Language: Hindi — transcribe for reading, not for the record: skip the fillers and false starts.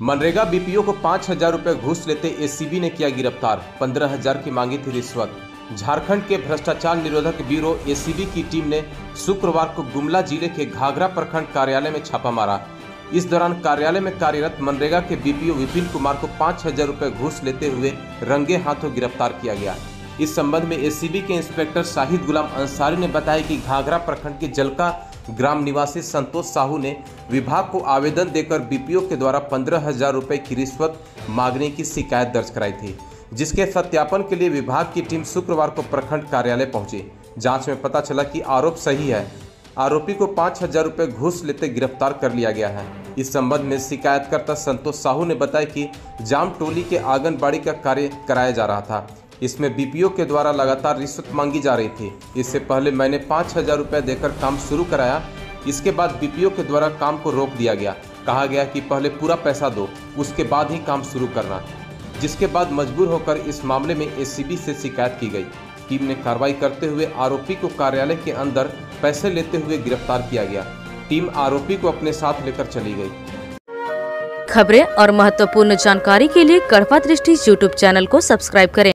मनरेगा बीपीओ को 5,000 रुपए घूस लेते एसीबी ने किया गिरफ्तार। 15,000 की मांगी थी रिश्वत। झारखंड के भ्रष्टाचार निरोधक ब्यूरो एसीबी की टीम ने शुक्रवार को गुमला जिले के घाघरा प्रखंड कार्यालय में छापा मारा। इस दौरान कार्यालय में कार्यरत मनरेगा के बीपीओ विपिन कुमार को 5,000 रुपए घूस लेते हुए रंगे हाथों गिरफ्तार किया गया। इस संबंध में एसीबी के इंस्पेक्टर शाहिद गुलाम अंसारी ने बताया कि घाघरा प्रखंड के जलका ग्राम निवासी संतोष साहू ने विभाग को आवेदन देकर बीपीओ के द्वारा 15,000 रुपए की रिश्वत मांगने की शिकायत दर्ज कराई थी, जिसके सत्यापन के लिए विभाग की टीम शुक्रवार को प्रखंड कार्यालय पहुंची। जांच में पता चला कि आरोप सही है। आरोपी को 5,000 रुपए घूस लेते गिरफ्तार कर लिया गया है। इस संबंध में शिकायतकर्ता संतोष साहू ने बताया कि जाम टोली के आंगनबाड़ी का कार्य कराया जा रहा था। इसमें बीपीओ के द्वारा लगातार रिश्वत मांगी जा रही थी। इससे पहले मैंने 5,000 रुपये देकर काम शुरू कराया। इसके बाद बीपीओ के द्वारा काम को रोक दिया गया। कहा गया कि पहले पूरा पैसा दो, उसके बाद ही काम शुरू करना, जिसके बाद मजबूर होकर इस मामले में एसीबी से शिकायत की गई। टीम ने कार्रवाई करते हुए आरोपी को कार्यालय के अंदर पैसे लेते हुए गिरफ्तार किया गया। टीम आरोपी को अपने साथ लेकर चली गई। खबरें और महत्वपूर्ण जानकारी के लिए कड़वा दृष्टि यूट्यूब चैनल को सब्सक्राइब करें।